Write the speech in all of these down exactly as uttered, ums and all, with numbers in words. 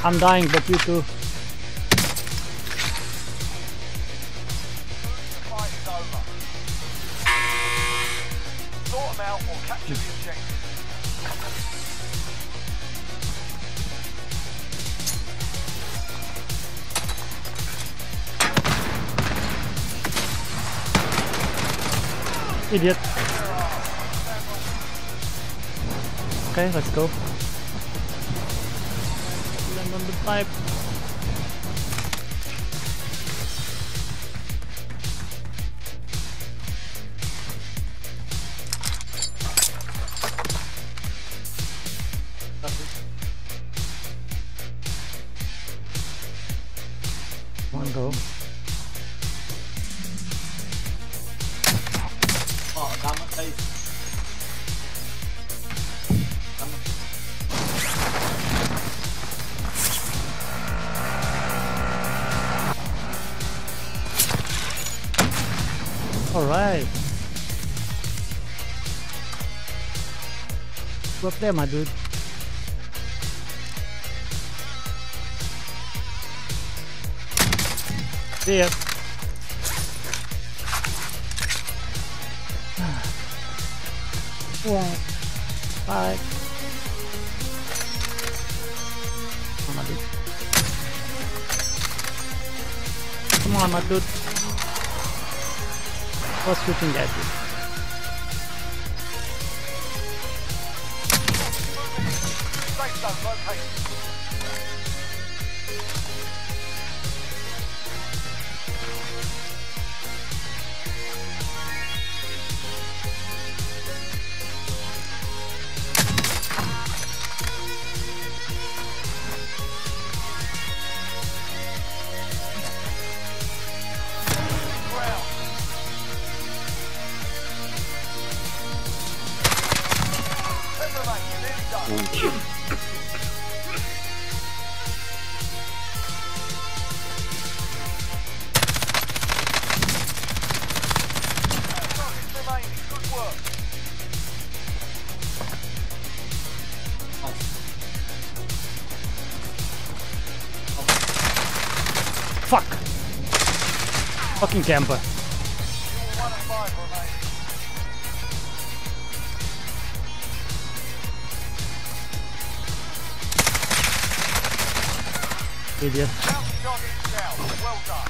I'm dying, but you too. Sort them out or capture the objective. Idiot. Okay, let's go. Land on the pipe. One go. Oh, damn it, guys. Damn it. Alright. Go up there, my dude. See ya. Yeah. Bye. Come on, my dude. Come on, my dude. What's shooting at you? Safe zone located. Fuck! Fucking camper. Idiot. Well done.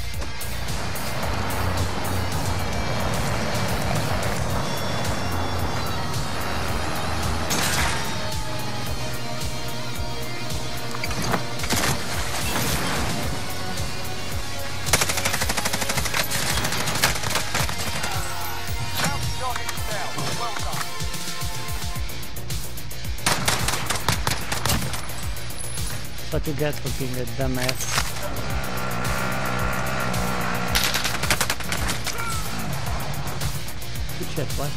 What you get for being a dumbass. Good shit, what?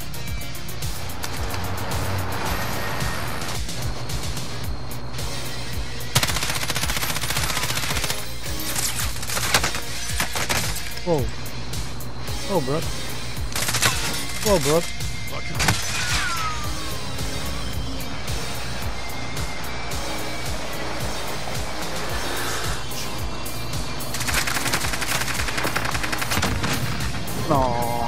Whoa. Whoa, bro. Whoa, bro. No.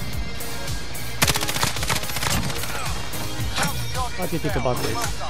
What do you think about this?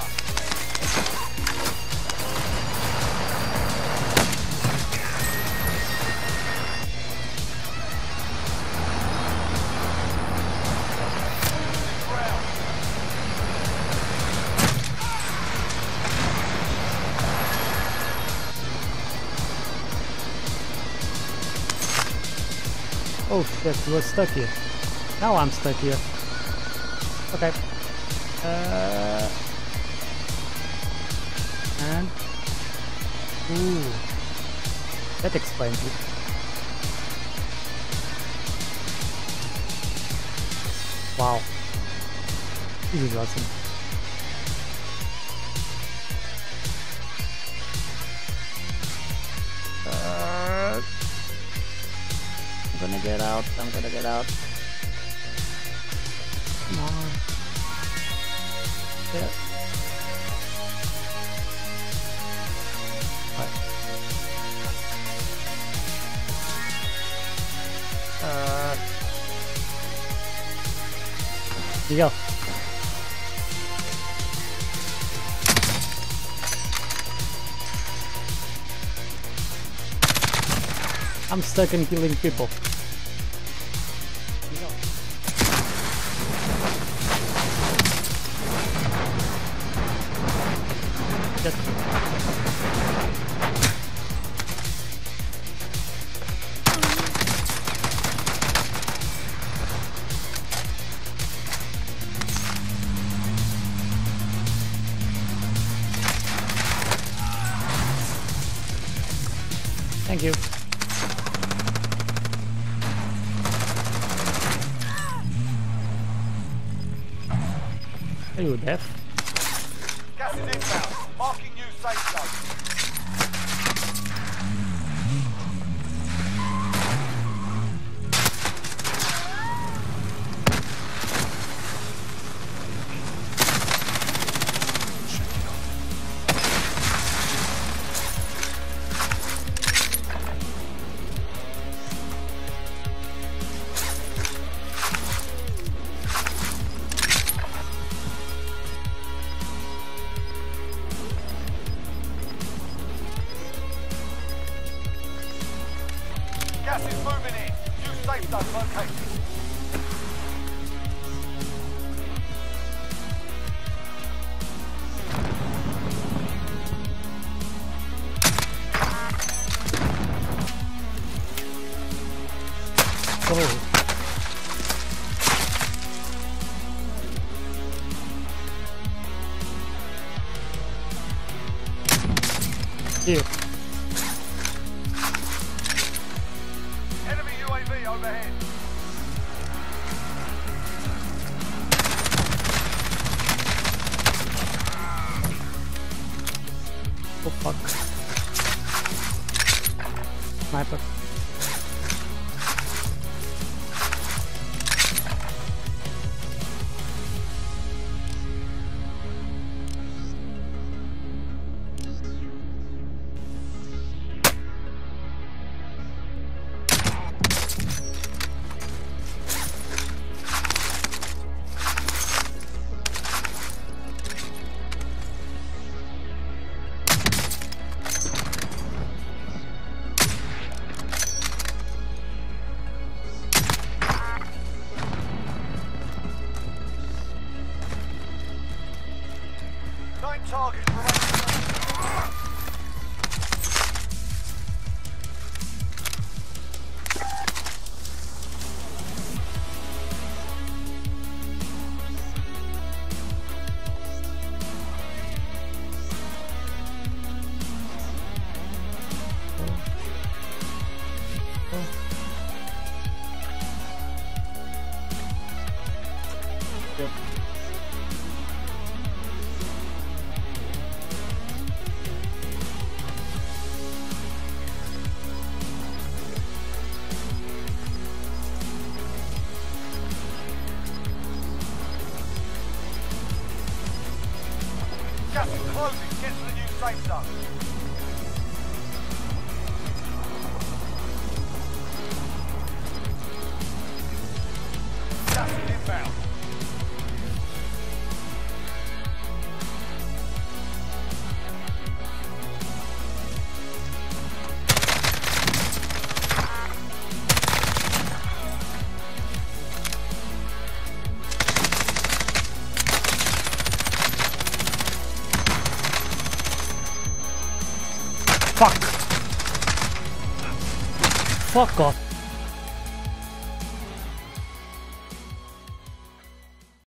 Oh shit, we were stuck here. Now I'm stuck here. Okay. Uh, and... Ooh. That explains it. Wow. This is awesome. Uh, I'm gonna get out, I'm gonna get out. Come on. Yeah. You go. I'm stuck in killing people. You go. Get. Thank you. Are you deaf? Gas is inbound. Marking new safe zone. Gas is moving in. New safe zone located. Oh. Here. Enemy U A V overhead. Oh fuck. Sniper. Nine targets remaining. Yep. Gas is closing. Get to the new safe zone. Gas is inbound. Fuck. Fuck off.